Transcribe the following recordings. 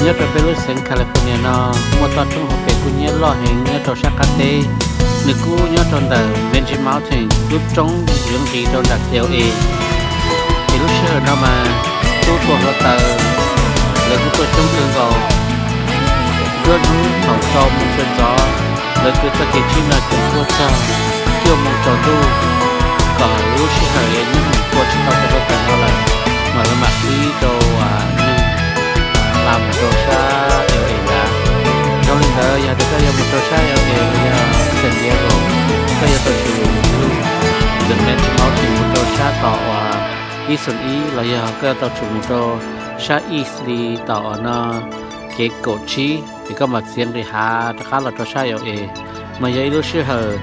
nhớ cho bên lúc sen California nó mua tao trong học về cũng nhớ lo hình nhớ cho sắc tê nữ cũ nhớ trong tờ Virgin Mountain lúc trong dưỡng gì trong đặc tiêu e thì lúc xưa nó mà tôi còn nó tờ là của tôi trong trường cầu tôi thầu cho một chân gió là tôi ta kể chim là chúng tôi cho kêu một trò tu còn lúc xưa những mình qua chúng ta sẽ có nó là mà nó mặc đi đồ làm một đồ xa điều gì đó trong lần đó giờ tôi có một đồ xa điều gì San Diego có giờ tôi chịu được nên chúng nó chịu một đồ xa tỏ Eastern E là giờ có tôi chịu một đồ xa East đi tỏ nó cái cổ trí thì có mặt riêng đi hà khá là đồ xa điều gì mà giờ lúc xưa hờ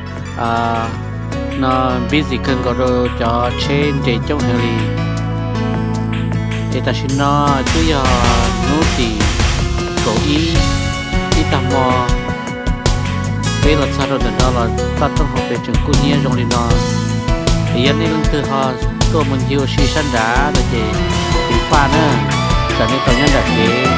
nó busy cần có đồ cho trên để trong hơi thì ta xin nó chứ giờ nó thì cổ ý đi tầm mò bây giờ sao rồi đó là taต้องhọc về trường cô nhé trong đi nó thì giờ này lần thứ họ tôi muốn yêu si sanh đã rồi thì pha nữa cho nên tôi nhận được cái